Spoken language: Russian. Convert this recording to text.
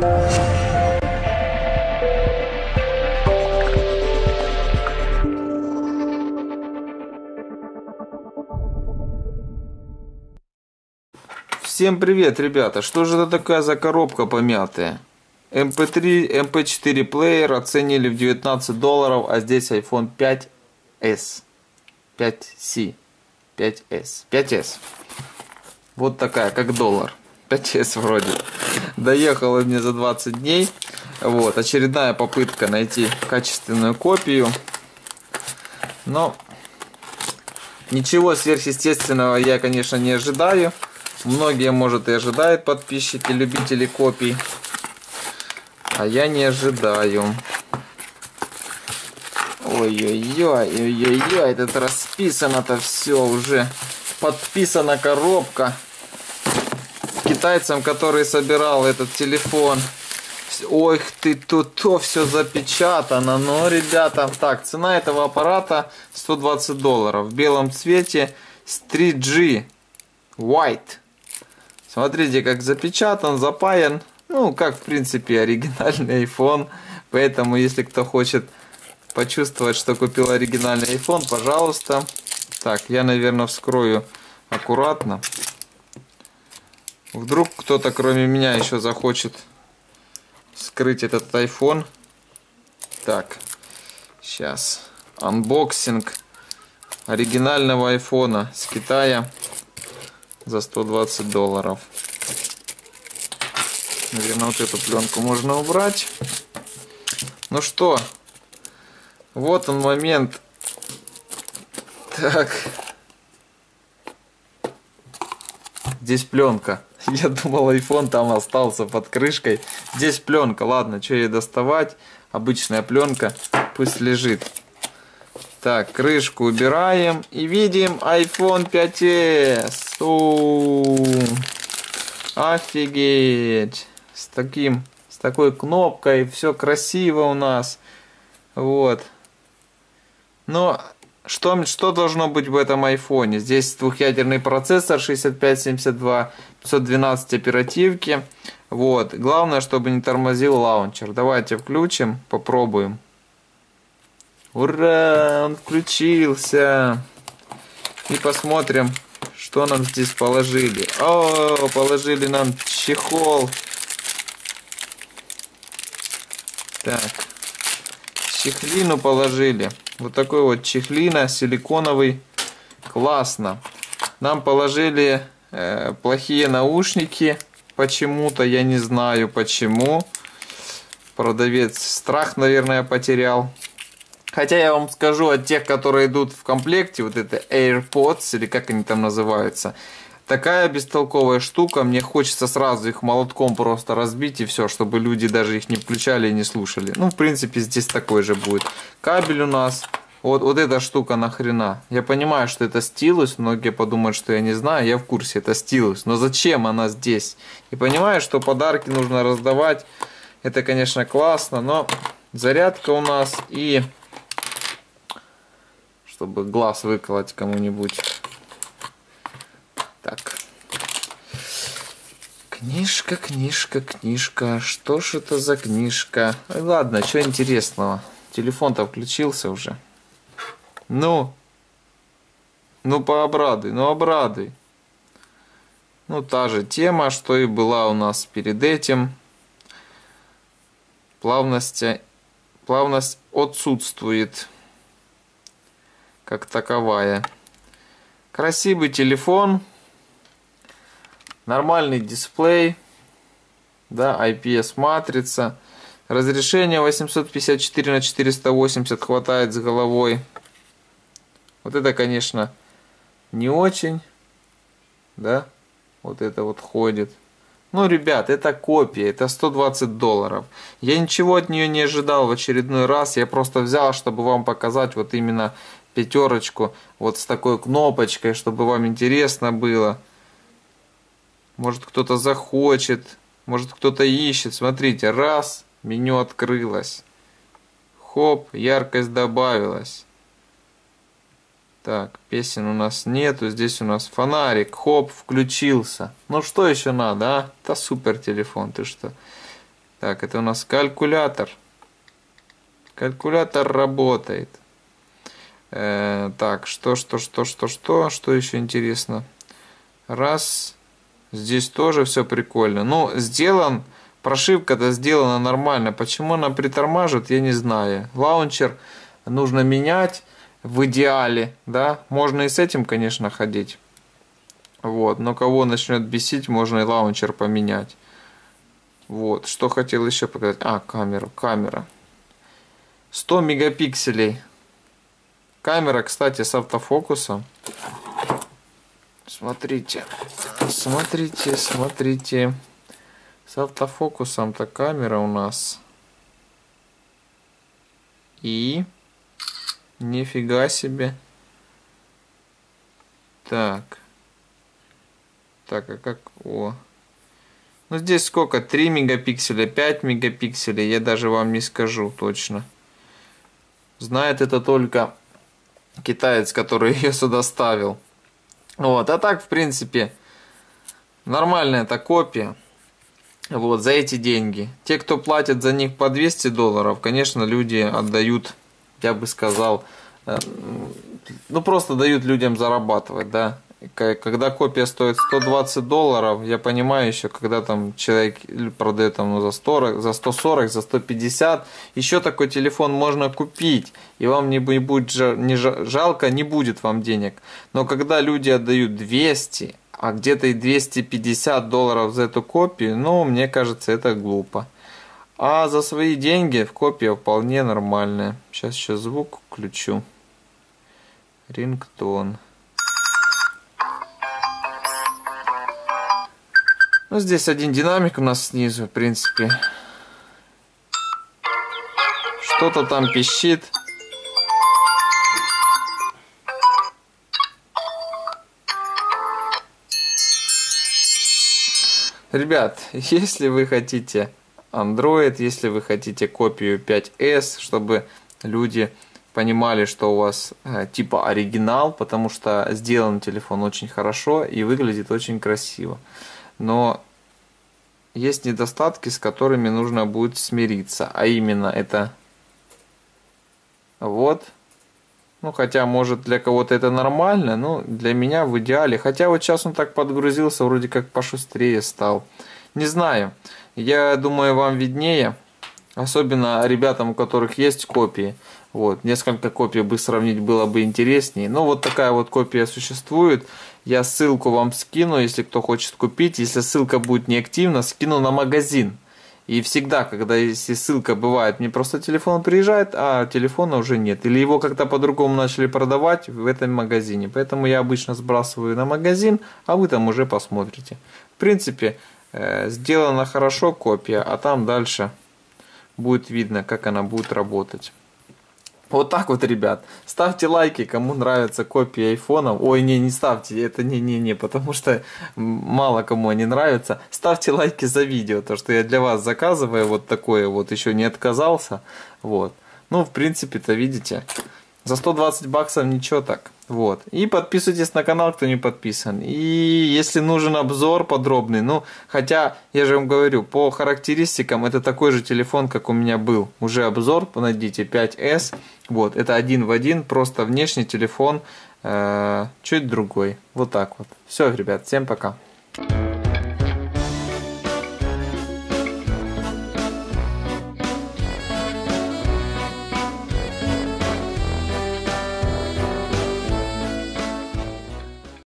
Всем привет, ребята! Что же это такая за коробка помятая? MP3, MP4 плеер оценили в $19, а здесь iPhone 5s, 5c, 5s, 5s. Вот такая, как доллар. 5s вроде. Доехала мне за 20 дней. Вот, очередная попытка найти качественную копию. Но ничего сверхъестественного я, конечно, не ожидаю. Многие, может, и ожидают подписчики, любители копий. А я не ожидаю. Ой-ой-ой, это расписано-то все уже. Подписана коробка. Китайцам, который собирал этот телефон. Ой ты, тут все запечатано. Но, ребята, так, цена этого аппарата $120. В белом цвете с 3G White. Смотрите, как запечатан, запаян. Ну, как, в принципе, оригинальный iPhone. Поэтому, если кто хочет почувствовать, что купил оригинальный iPhone, пожалуйста. Так, я, наверное, вскрою аккуратно. Вдруг кто-то, кроме меня, еще захочет вскрыть этот iPhone. Так, сейчас. Анбоксинг оригинального айфона с Китая. За $120. Наверное, вот эту пленку можно убрать. Ну что, вот он момент. Так. Здесь пленка. Я думал, iPhone там остался под крышкой. Здесь пленка. Ладно, что ей доставать? Обычная пленка. Пусть лежит. Так, крышку убираем и видим iPhone 5s. Офигеть! С такой кнопкой, все красиво у нас. Вот. Но что должно быть в этом айфоне? Здесь двухъядерный процессор 6572, 512 оперативки. Вот. Главное, чтобы не тормозил лаунчер. Давайте включим, попробуем. Ура! Он включился. И посмотрим, что нам здесь положили. О, положили нам чехол. Так. Чехлину положили. Вот такой вот чехлина, силиконовый. Классно. Нам положили плохие наушники. Почему-то, я не знаю почему. Продавец страх, наверное, потерял. Хотя я вам скажу, от тех, которые идут в комплекте, вот это AirPods, или как они там называются, такая бестолковая штука, мне хочется сразу их молотком просто разбить и все, чтобы люди даже их не включали и не слушали. Ну, в принципе, здесь такой же будет. Кабель у нас, вот эта штука нахрена. Я понимаю, что это стилус, многие подумают, что я не знаю, я в курсе, это стилус. Но зачем она здесь? И понимаю, что подарки нужно раздавать, это, конечно, классно, но зарядка у нас и... чтобы глаз выколоть кому-нибудь. Так. Книжка, книжка, книжка. Что ж это за книжка? Ладно, что интересного. Телефон-то включился уже. Ну, пообрадуй, обрадуй. Ну, та же тема, что и была у нас перед этим. Плавность отсутствует. Как таковая. Красивый телефон. Нормальный дисплей. Да, IPS матрица. Разрешение 854 на 480 хватает с головой. Вот это, конечно, не очень. Да, вот это вот ходит. Ну, ребят, это копия, это $120. Я ничего от нее не ожидал в очередной раз. Я просто взял, чтобы вам показать вот именно пятерочку. Вот с такой кнопочкой, чтобы вам интересно было. Может, кто-то захочет. Может, кто-то ищет. Смотрите, раз, меню открылось. Хоп, яркость добавилась. Так, песен у нас нету. Здесь у нас фонарик. Хоп, включился. Ну, что еще надо, а? Это супер телефон, ты что? Так, это у нас калькулятор. Калькулятор работает. Так, что еще интересно? Раз. Здесь тоже все прикольно. Ну, прошивка-то сделана нормально. Почему она притормаживает, я не знаю. Лаунчер нужно менять в идеале, да. Можно и с этим, конечно, ходить. Вот, но кого начнет бесить, можно и лаунчер поменять. Вот, что хотел еще показать. Камера. 100 мегапикселей. Камера, кстати, с автофокусом. Смотрите. С автофокусом-то камера у нас. И... Нифига себе. Так, а как... Ну здесь сколько? 3 мегапикселя, 5 мегапикселей. Я даже вам не скажу точно. Знает это только китаец, который ее сюда ставил. Вот, а так, в принципе, нормальная эта копия. Вот, за эти деньги. Те, кто платит за них по $200, конечно, люди отдают, я бы сказал, ну, просто дают людям зарабатывать, да. Когда копия стоит $120, я понимаю еще, когда там человек продает там, за 140, за 150, еще такой телефон можно купить, и вам не будет жалко, не будет вам денег. Но когда люди отдают 200, а где-то и $250 за эту копию, ну, мне кажется, это глупо. А за свои деньги копия вполне нормальная. Сейчас еще звук включу. Рингтон. Ну, здесь один динамик у нас снизу, в принципе. Что-то там пищит. Ребят, если вы хотите Android, если вы хотите копию 5S, чтобы люди понимали, что у вас типа оригинал, потому что сделан телефон очень хорошо и выглядит очень красиво. Но есть недостатки, с которыми нужно будет смириться. А именно это вот. Ну, хотя, может, для кого-то это нормально, но для меня в идеале. Хотя вот сейчас он так подгрузился, вроде как пошустрее стал. Не знаю. Я думаю, вам виднее. Особенно ребятам, у которых есть копии. Вот, несколько копий бы сравнить было бы интереснее. Но вот такая вот копия существует. Я ссылку вам скину, если кто хочет купить. Если ссылка будет неактивна, скину на магазин. И всегда, если ссылка бывает, мне просто телефон приезжает, а телефона уже нет. Или его как-то по-другому начали продавать в этом магазине. Поэтому я обычно сбрасываю на магазин, а вы там уже посмотрите. В принципе, сделана хорошо копия, а там дальше будет видно, как она будет работать. Вот так вот, ребят. Ставьте лайки, кому нравятся копии айфонов. Ой, не ставьте, это не, потому что мало кому они нравятся. Ставьте лайки за видео, то что я для вас заказываю вот такое вот, еще не отказался. Вот. Ну, в принципе-то, видите, за $120 ничего так. Вот. И подписывайтесь на канал, кто не подписан. И если нужен обзор подробный, ну, хотя, я же вам говорю, по характеристикам это такой же телефон, как у меня был. Уже обзор, найдите 5S. Вот, это один в один, просто внешний телефон, чуть другой. Вот так вот. Все, ребят, всем пока.